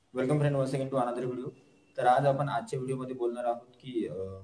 Welcome friend once again to another video. तर आज आपण आजच्या व्हिडिओमध्ये बोलणार आहोत की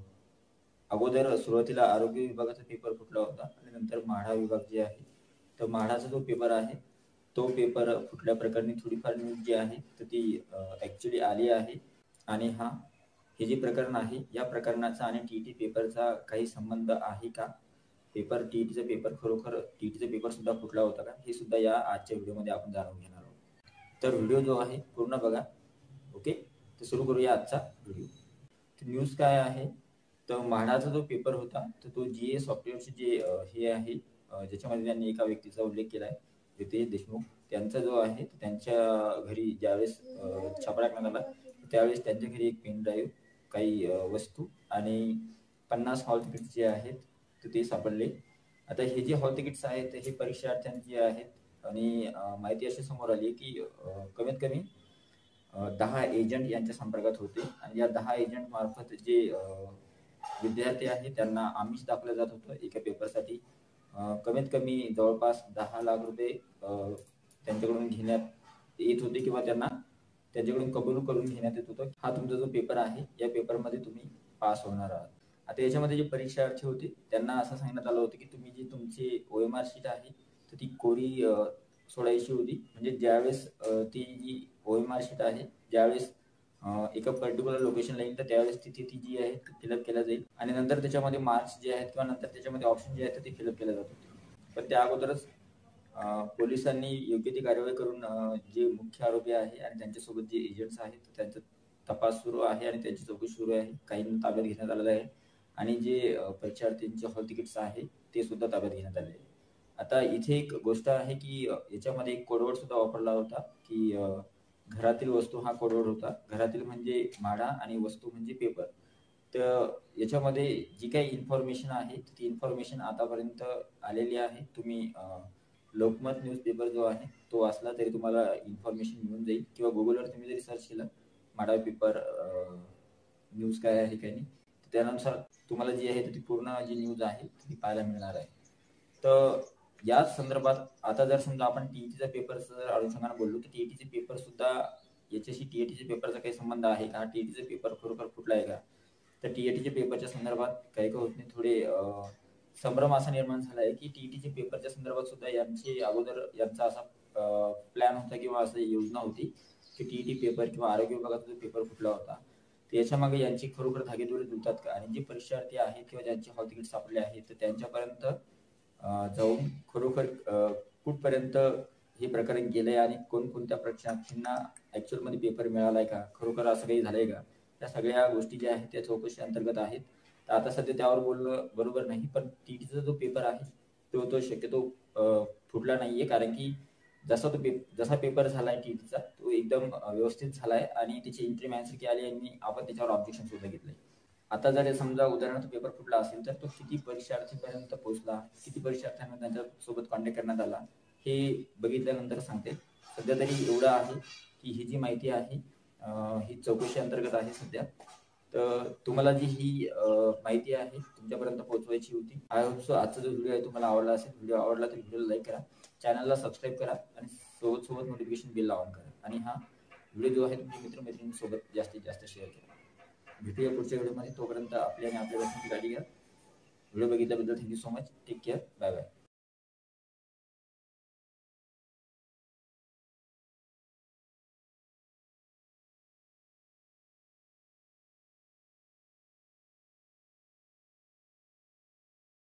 अगोदर सुरुवातीला आरोग्य विभागाचा पेपर फुटला होता आणि नंतर म्हाडा विभाग जे आहे तर म्हाडाचा जो पेपर आहे तो पेपर फुटल्या प्रकरणी थोडीफार न्यूज जी आहे तर ती ॲक्च्युली आली आहे। आणि हे जे प्रकरण आहे या प्रकरणाचा आणि टी पेपरचा काही संबंध आहे का? टीईटीचा पेपर खरोखर टीईटीचा पेपर सुद्धा फुटला होता का? हे सुद्धा या आजच्या व्हिडिओमध्ये आपण जाणून घेणार आहोत। तर व्हिडिओ जो आहे पूर्ण बघा। ओके, तर सुरू करूया आजचा व्हिडिओ। तर न्यूज काय आहे तर म्हाडाचा जो पेपर होता तर तो जीए सॉफ्टवेअरचे जे हे आहे ज्याच्यामध्ये त्यांनी एका व्यक्तीचा उल्लेख केला आहे, रितेश देशमुख। त्यांचा जो आहे त्यांच्या घरी ज्यावेळेस छापा टाकण्यात आला त्यावेळेस त्यांच्या घरी एक पेन ड्राईव्ह, काही वस्तू आणि 50 हॉल तिकीट्स जे आहेत तर ते सापडले। आता हे जे हॉल तिकीट्स आहेत हे परीक्षार्थ्यांची आहेत आणि माहिती अशी समोर आली की कमीत कमी 10 एजंट यांच्या संपर्कात होते आणि या 10 एजंट मार्फत जे विद्यार्थी आहेत त्यांना आमिष दाखवलं जात होतं एका पेपरसाठी। कमीत कमी जवळपास 10 लाख रुपये त्यांच्याकडून घेण्यात येत होते किंवा त्यांच्याकडून कबूल करून घेण्यात येत होतं। हा तुमचा जो पेपर आहे या पेपरमध्ये तुम्ही पास होणार आहात। आता याच्यामध्ये जे परीक्षार्थी होते त्यांना असं सांगण्यात आलं होतं की तुम्ही जी तुमची OMR शीट आहे तर ती कोरी सोडायची होती। म्हणजे ज्यावेळेस ती जी OMR शीट आहे ज्यावेळेस एका पर्टिक्युलर लोकेशनला येईल तर त्यावेळेस तिथे ती जी आहे ती फिलअप केल्या जाईल आणि नंतर त्याच्यामध्ये मार्क्स जे आहेत किंवा नंतर त्याच्यामध्ये ऑप्शन जे आहेत ते फिलअप केले जात होते। पण त्या अगोदरच पोलिसांनी योग्य ती कारवाई करून जे मुख्य आरोपी आहे आणि त्यांच्यासोबत जे एजंट्स आहेत त्यांचा तपास सुरू आहे आणि त्यांची चौकशी सुरू आहे। काहींना ताब्यात घेण्यात आलेलं आहे आणि जे परीक्षार्थींचे हॉल तिकीट्स आहे ते सुद्धा ताब्यात घेण्यात आले आहे। आता इथे एक गोष्ट आहे की याच्यामध्ये एक कोडवर्ड सुद्धा वापरला होता की घरातील वस्तू हा कोडवर्ड होता। घरातील म्हणजे म्हाडा आणि वस्तू म्हणजे पेपर। तर याच्यामध्ये जी काही इन्फॉर्मेशन आहे ती इन्फॉर्मेशन आतापर्यंत आलेली आहे। तुम्ही लोकमत न्यूजपेपर जो आहे तो वाचला तरी तुम्हाला इन्फॉर्मेशन मिळून जाईल किंवा गुगलवर तुम्ही जरी सर्च केलं म्हाडा पेपर न्यूज काय आहे काही नाही त्यानुसार तुम्हाला जी आहे ती पूर्ण जी न्यूज आहे ती पाहायला मिळणार आहे। तर याच संदर्भात आता जर समजा आपण टीईटीचा पेपरचं जर अनुषंगाने बोललो तर टीईटीचे पेपर सुद्धा याच्याशी टीईटीच्या पेपरचा काही संबंध आहे का? टीईटीचा पेपर खरोखर फुटला आहे का? तर टीईटीच्या पेपरच्या संदर्भात काही होत नाही, थोडे संभ्रम असा निर्माण झाला आहे की टीईटीच्या पेपरच्या संदर्भात सुद्धा यांची अगोदर यांचा असा प्लॅन होता किंवा असं योजना होती की टीईटी पेपर किंवा आरोग्य विभागाचा जो पेपर फुटला होता त्याच्या मागे यांची खरोखर धागेदोरी जुळतात का आणि जे परीक्षार्थी आहेत किंवा ज्यांचे हॉल तिकीट सापडले आहेत तर त्यांच्यापर्यंत जाऊन खरोखर कुठपर्यंत हे प्रकरण गेलंय आणि कोणकोणत्या परीक्षार्थींना ॲक्च्युअलमध्ये पेपर मिळालाय का, खरोखर असं काही झालंय का, त्या सगळ्या गोष्टी ज्या आहेत त्या चौकशी अंतर्गत आहेत। तर आता सध्या त्यावर बोलणं बरोबर नाही, पण टीईटीचा जो पेपर आहे तो शक्यतो फुटला नाहीये कारण की जसा पेपर झालाय टीईटीचा तो एकदम व्यवस्थित झालाय आणि त्याची इंटरव्ह्यू आन्सर की आली आणि आपण त्याच्यावर ऑब्जेक्शन सुद्धा घेतलंय। आता जर समजा उदाहरणार्थ पेपर फुटला असेल तर तो किती परीक्षार्थीपर्यंत पोहोचला, किती परीक्षार्थ्यांना त्यांच्यासोबत कॉन्टॅक्ट करण्यात आला हे बघितल्यानंतर सांगते। सध्या तरी एवढं आहे की ही जी माहिती आहे ही चौकशी अंतर्गत आहे सध्या। तर तुम्हाला जी ही माहिती आहे तुमच्यापर्यंत पोहोचवायची होती। आय होप सो आजचा जो व्हिडिओ आहे तुम्हाला आवडला असेल। व्हिडिओ आवडला तर व्हिडिओला लाईक करा, चॅनलला सबस्क्राईब करा आणि सोबत नोटिफिकेशन बेल ऑन करा आणि हा व्हिडिओ जो आहे तुमच्या मित्रमैत्रिणींसोबत जास्तीत जास्त शेअर करा। भेटूया पुढच्या व्हिडिओमध्ये, तोपर्यंत आपली आणि आपल्या घरच्यांची काळजी घ्या। व्हिडिओ बघितल्याबद्दल thank you so much. Take care, bye bye.